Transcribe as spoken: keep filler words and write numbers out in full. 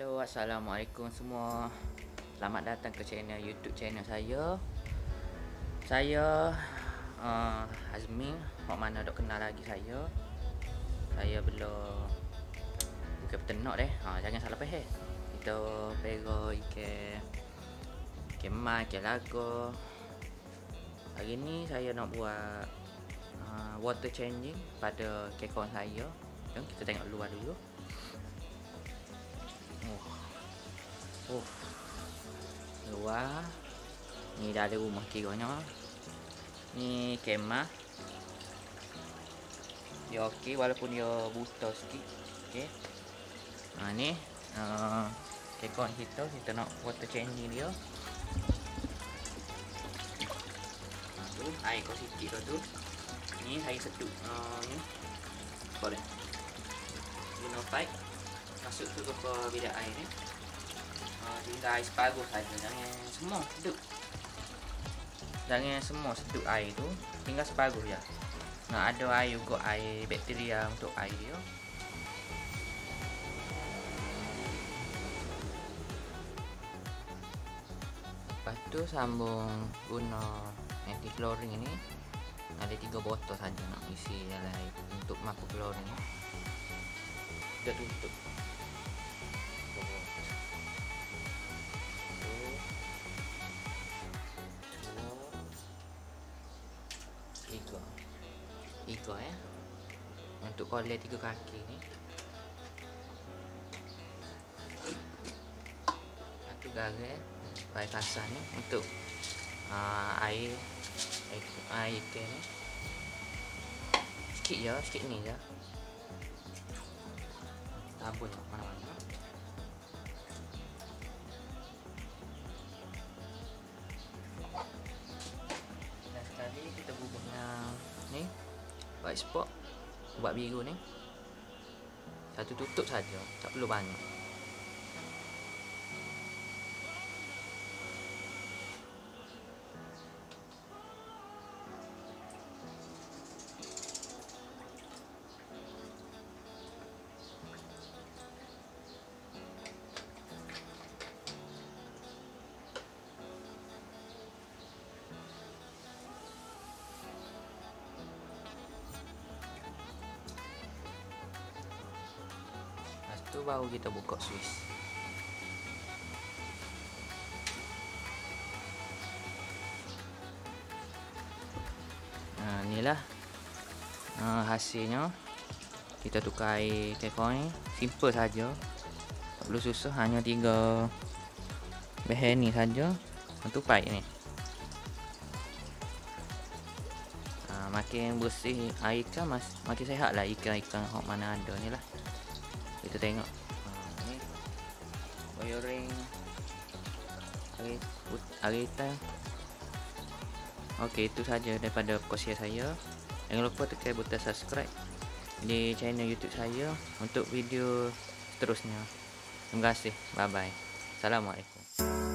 Hello, assalamualaikum semua. Selamat datang ke channel YouTube channel saya. Saya uh, Azmi. Hok mana dok kenal lagi saya. Saya belum bukan peternak deh. Ha, jangan salah faham. Kita pero ikan ikan mai, ikan lago. Hari ni saya nak buat uh, water changing pada kekon saya. Jom kita tengok luar dulu. Oh, luar ni dah ada rumah kiranya. Ni kemah dia okey walaupun dia buta sikit. Okey, ha ni uh, kekon kita kita nak water changing dia. Tu air kau sikit tu. Ni saya sedut uh, ni boleh guna pipe masuk tu ke bilik air ni. Uh, tinggal air separuh saja, jangan semua sedut. Jangan semua sedut air tu, tinggal separuh je. Nah, ada air juga, air bakteria untuk air dia. Lepas tu sambung guna anti chlorine ini. Ada tiga botol saja nak isi dalam air untuk mampu chlorine. Kita tutup. Tiga Tiga ya. Untuk kolej tiga kaki ni. Satu garis air kasar ni untuk uh, air air, air ikan ni. Sikit je, sikit ni je. Tabun mana-mana. Dan sekali kita bubuhnya ni white spot buat biru ni. Satu tutup saja, tak perlu banyak. Tu baru kita buka switch. Nah, inilah uh, hasilnya. Kita tukar air kekon ni, simple saja. Tak perlu susah, hanya tiga bahan ni saja. Untuk pipe ni. Uh, makin bersih air ikan, mas, makin sihat lah ikan-ikan hok mana ada ni lah. Kita tengok ha, ni wiring air air hitam. Okey, itu saja daripada kongsian saya. Jangan lupa tekan butang subscribe di channel YouTube saya untuk video seterusnya. Terima kasih. Bye bye. Assalamualaikum.